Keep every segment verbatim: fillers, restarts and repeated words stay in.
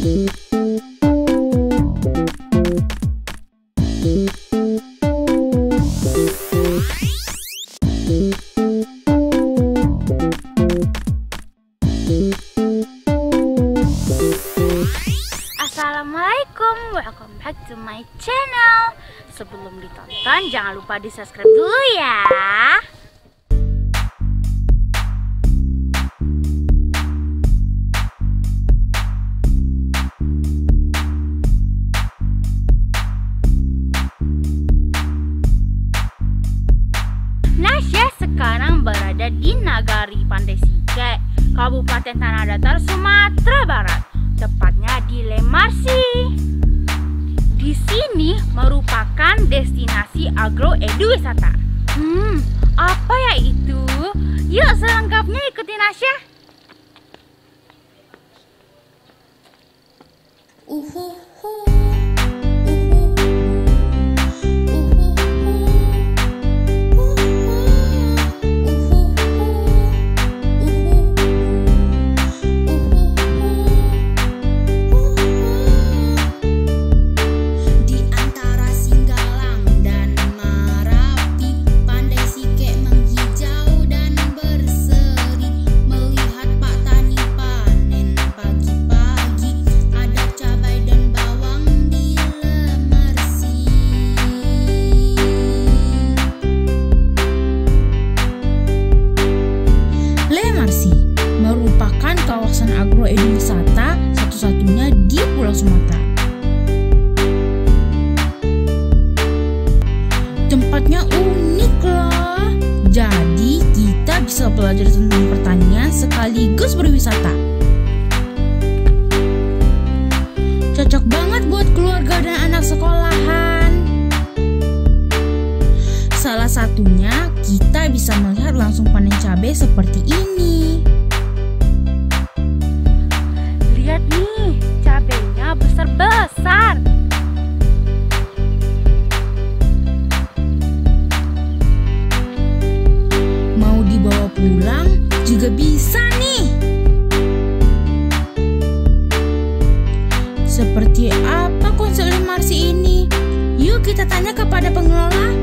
Assalamualaikum, welcome back to my channel. Sebelum ditonton jangan lupa di subscribe dulu ya. Nasya sekarang berada di Nagari Pandai Sike, Kabupaten Tanah Datar, Sumatera Barat, tepatnya di Lemarsi. Di sini merupakan destinasi agro edu wisata. Hmm, apa ya itu? Yuk selengkapnya ikuti Nasya. Uhuhu. Merupakan kawasan agro edu wisata satu-satunya di Pulau Sumatera. Tempatnya unik loh. Jadi kita bisa belajar tentang pertanian sekaligus berwisata. Cocok banget buat keluarga dan anak sekolahan. Salah satunya kita bisa melihat langsung panen cabai seperti ini. Lihat nih, cabainya besar-besar. Mau dibawa pulang juga bisa nih. Seperti apa konsep Lemarsi ini? Yuk kita tanya kepada pengelola.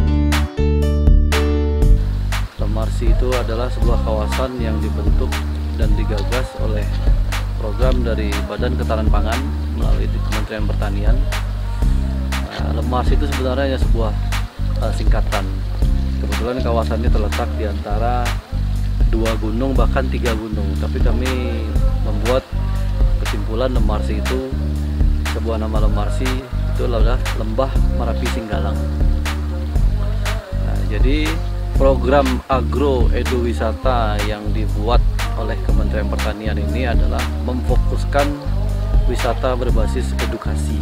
Lemarsi itu adalah sebuah kawasan yang dibentuk dan digagas oleh program dari Badan Ketahanan Pangan melalui Kementerian Pertanian. Nah, Lemarsi itu sebenarnya sebuah uh, singkatan. Kebetulan kawasan ini terletak di antara dua gunung, bahkan tiga gunung. Tapi kami membuat kesimpulan Lemarsi itu, sebuah nama Lemarsi itu adalah Lembah Merapi Singgalang. Nah, jadi program agro edu wisata yang dibuat oleh Kementerian Pertanian ini adalah memfokuskan wisata berbasis edukasi.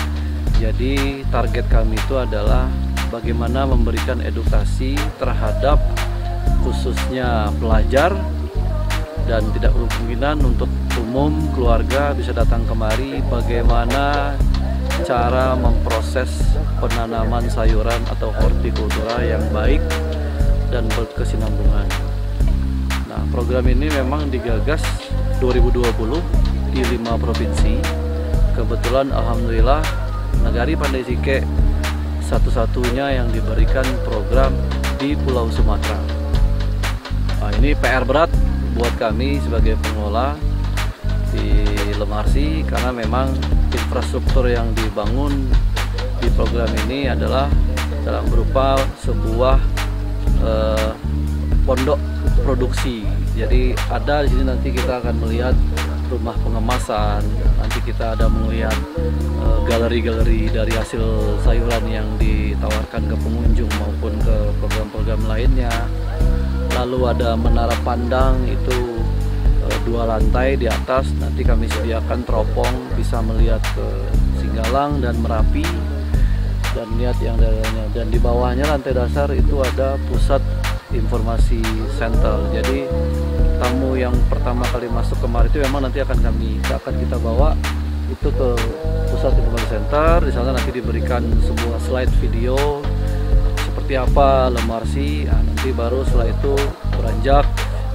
Jadi target kami itu adalah bagaimana memberikan edukasi terhadap khususnya pelajar, dan tidak kemungkinan untuk umum keluarga bisa datang kemari bagaimana cara memproses penanaman sayuran atau hortikultura yang baik dan berkesinambungan. Nah, program ini memang digagas dua ribu dua puluh di lima provinsi. Kebetulan alhamdulillah Nagari Pandai Sike satu-satunya yang diberikan program di Pulau Sumatera. Nah, ini P R berat buat kami sebagai pengelola di Lemarsi, karena memang infrastruktur yang dibangun di program ini adalah dalam berupa sebuah eh, pondok produksi. Jadi ada di sini nanti kita akan melihat rumah pengemasan, nanti kita ada melihat galeri-galeri uh, dari hasil sayuran yang ditawarkan ke pengunjung maupun ke program-program lainnya. Lalu ada menara pandang itu uh, dua lantai di atas, nanti kami sediakan teropong bisa melihat ke Singgalang dan Merapi dan lihat yang daerahnya. Dan di bawahnya lantai dasar itu ada pusat informasi center. Jadi tamu yang pertama kali masuk kemari itu memang nanti akan kami akan kita bawa itu ke pusat informasi center. Di sana nanti diberikan sebuah slide video seperti apa Lemarsi. Nah, nanti baru setelah itu beranjak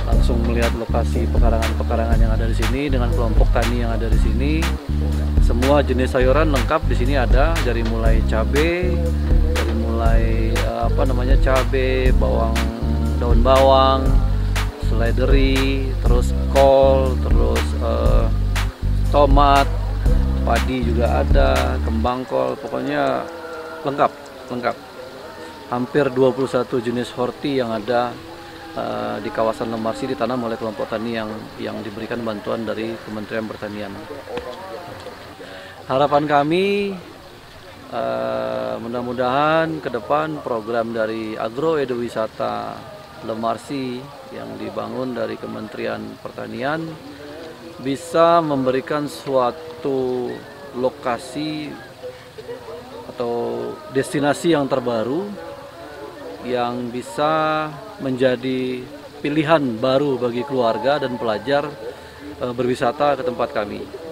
langsung melihat lokasi pekarangan-pekarangan yang ada di sini dengan kelompok tani yang ada di sini. Semua jenis sayuran lengkap di sini ada, dari mulai cabai, dari mulai apa namanya cabai, bawang, daun bawang, seledri, terus kol, terus uh, tomat, padi juga ada, kembang kol, pokoknya lengkap, lengkap. Hampir dua puluh satu jenis horti yang ada uh, di kawasan Lemarsi ditanam oleh kelompok tani yang yang diberikan bantuan dari Kementerian Pertanian. Harapan kami uh, mudah-mudahan ke depan program dari Agro Edu Wisata Lemarsi yang dibangun dari Kementerian Pertanian bisa memberikan suatu lokasi atau destinasi yang terbaru yang bisa menjadi pilihan baru bagi keluarga dan pelajar e, berwisata ke tempat kami.